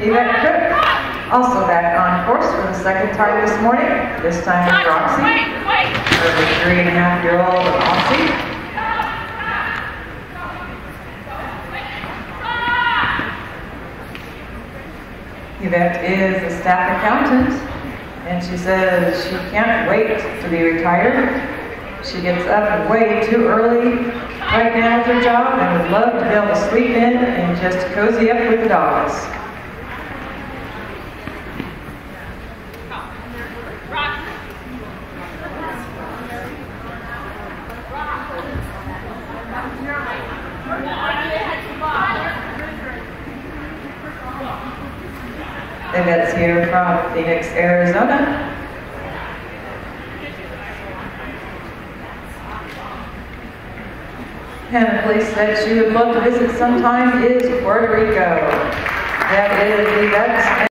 Yvette Cook, also back on course for the second time this morning. This time with Roxie, her 3.5-year-old Roxie. Yvette is a staff accountant, and she says she can't wait to be retired. She gets up way too early right now with her job and would love to be able to sleep in and just cozy up with the dogs. Yvette's here from Phoenix, Arizona. And a place that she would love to visit sometime is Puerto Rico. That is Yvette's